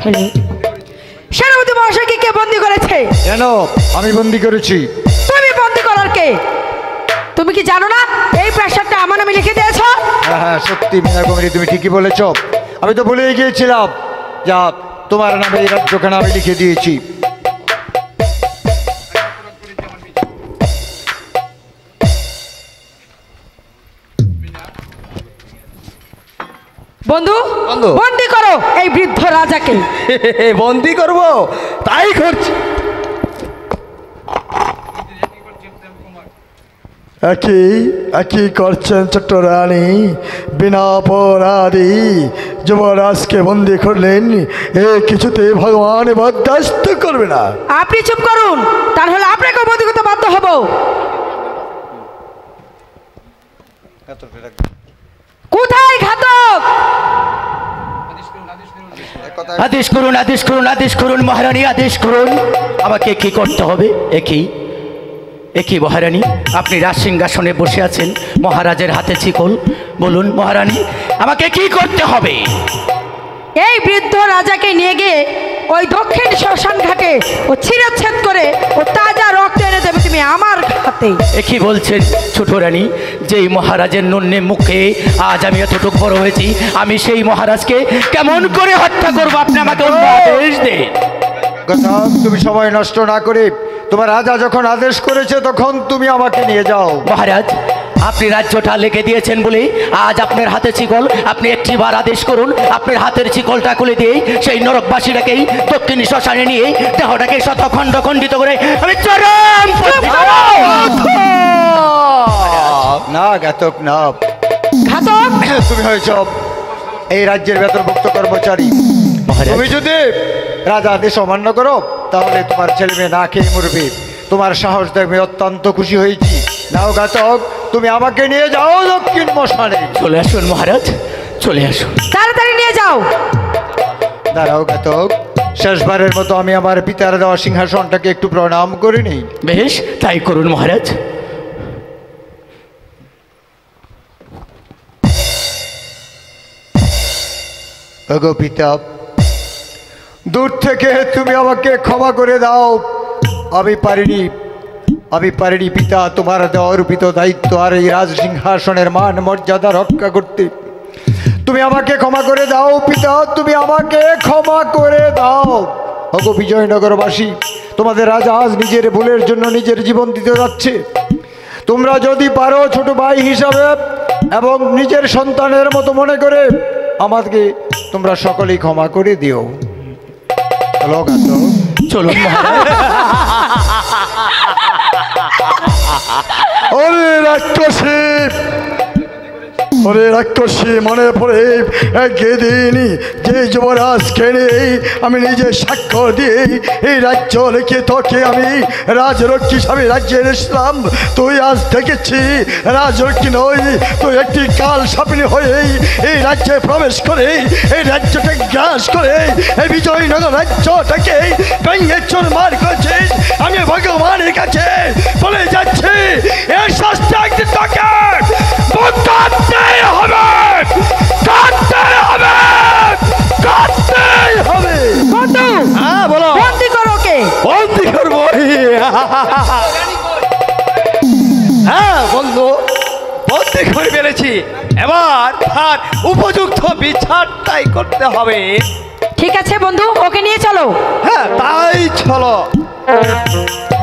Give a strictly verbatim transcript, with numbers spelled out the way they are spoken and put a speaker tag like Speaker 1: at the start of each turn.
Speaker 1: ছেলে। সেনাপতি মহাশয়কে কে বন্দী করেছে?
Speaker 2: কেন আমি বন্দী করেছি?
Speaker 1: তুমি বন্দী করার কে? তুমি কি জানো না এই প্রাসাদটা আমার নামে লিখে দিয়েছ?
Speaker 2: হ্যাঁ হ্যাঁ সত্যি মীনা কুমারী, তুমি ঠিকই বলেছ। আমি তো ভুলেই গিয়েছিলাম, যা তোমার নামে এই রাজ্যখানা আমি লিখে দিয়েছি।
Speaker 1: বন্ধু,
Speaker 3: বন্ধু।
Speaker 1: বন্দী করো এই বৃদ্ধ রাজাকে।
Speaker 3: বন্দি করব, তাই করছি।
Speaker 4: একই একই করছেন ছোট্ট রানী, বিনা অপরাধী যুবরাজকে বন্দি করলেন। এ কিছুতে ভগবান বরদাস্ত করবে না।
Speaker 1: আপনি চুপ করুন, তাহলে আপনাকে বন্দী করতে বাধ্য হব। কোথায় ঘাতক?
Speaker 5: আদেশ করুন, আদেশ করুন, আদেশ করুন মহারানী, আদেশ করুন। আমাকে কি করতে হবে? একই একই মহারানী, আপনি রাজসিংহাসনে বসে আছেন, মহারাজের হাতে শিকল। বলুন মহারানী, আমাকে কি করতে হবে?
Speaker 1: এই বৃদ্ধ রাজাকে নিয়ে গিয়ে ওই দক্ষিণ শ্মশান ঘাটে ও ছিঁড়েচ্ছেদ করে ও তাজা রক্ত এনে দেবে তুমি আমার হাতে।
Speaker 5: একই বলছেন ছোট রানী, যেই মহারাজের নন্যে মুখে আজ আমি এতটুকু বড় হয়েছি, আমি সেই মহারাজকে কেমন করে হত্যা করবো? আপনি আমাকে অন্য আদেশ দেন।
Speaker 2: কথা তুমি সময় নষ্ট না করে, তোমার রাজা যখন আদেশ করেছে তখন তুমি আমাকে নিয়ে যাও।
Speaker 5: মহারাজ, আপনি রাজ্যটা লিখে দিয়েছেন বলে আজ আপনার হাতে শিকল। আপনি একটি বার আদেশ করুন, আপনার হাতের শিকলটা খুলে দিয়ে সেই নরকবাসীটাকেই দক্ষিণ শ্মশানে নিয়ে দেহটাকে শত খণ্ড খণ্ডিত করে আমি চরম
Speaker 2: না ঘাতক না,
Speaker 1: ঘাতক
Speaker 2: তুমি হয়েছ এই রাজ্যের বেতনভুক্ত কর্মচারী। তুমি যদি রাজা আদেশ অমান্য করো তাহলে তোমার ছেলে মেয়ে না খেয়ে মরবে। তোমার সাহস দেখবে অত্যন্ত খুশি হয়েছি। নাও ঘাতক, তুমি আমাকে নিয়ে যাও দক্ষিণ শ্মশানে।
Speaker 5: চলে আসুন মহারাজ, চলে আসুন।
Speaker 1: তাড়াতাড়ি নিয়ে যাও।
Speaker 2: দাঁড়াও ঘাতক, শেষবারের মতো আমি আমার পিতার দেওয়া সিংহাসনটাকে একটু প্রণাম করে নিই।
Speaker 5: বেশ, তাই করুন মহারাজ।
Speaker 2: ওগো পিতা, দূর থেকে তুমি আমাকে ক্ষমা করে দাও। আমি পারিনি, আমি পারিনি পিতা তোমার দেওয়া অর্পিত দায়িত্ব আর এই রাজসিংহাসনের মান মর্যাদা রক্ষা করতে। তুমি আমাকে ক্ষমা করে দাও পিতা, তুমি আমাকে ক্ষমা করে দাও। ওগো বিজয়নগরবাসী, তোমাদের রাজা আজ নিজের ভুলের জন্য নিজের জীবন দিতে যাচ্ছে। তোমরা যদি পারো ছোট ভাই হিসাবে এবং নিজের সন্তানের মতো মনে করে আমাকে তোমরা সকলেই ক্ষমা করে দিও। চলো ঘাতক,
Speaker 5: চলুন মহারাজ।
Speaker 4: ওরে রাক্ষসী, ওরে রাক্ষসী, মনে পড়ে একদিন যে যুবরাজকে নিয়ে আমি নিজে স্বাক্ষর দিয়ে এই রাজ্য লিখে তোকে আমি রাজরক্ষী হিসাবে রাজ্যে এনেছিলাম। তুই আজ দেখেছি রাজরক্ষী নই, তুই একটি কাল সাপিনী হয়ে এই রাজ্যে প্রবেশ করে এই রাজ্যটাকে গ্রাস করে এই বিজয়নগর রাজ্যটাকে ভেঙে চুরমার করেছিস। আমি ভগবানের কাছে বলে যাচ্ছি এর শাস্তি একদিন তোকে কাটতেই হবে, কাটতেই হবে, কাটতেই হবে।
Speaker 1: বন্ধু,
Speaker 3: হ্যাঁ বলো।
Speaker 1: বন্দী করো ওকে।
Speaker 3: বন্দি করবো? হ্যাঁ বন্ধু, বন্দি করে ফেলেছি। এবার তার উপযুক্ত বিচারটাই করতে হবে।
Speaker 1: ঠিক আছে বন্ধু, ওকে নিয়ে চলো।
Speaker 3: হ্যাঁ তাই চলো।